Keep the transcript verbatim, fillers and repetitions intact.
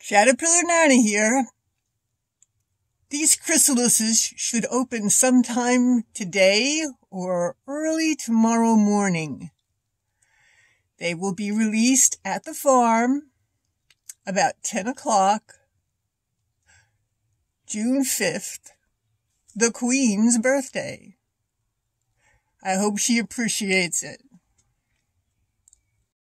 Caterpillar Nana here. These chrysalises should open sometime today or early tomorrow morning. They will be released at the farm about ten o'clock, June fifth, the Queen's birthday. I hope she appreciates it.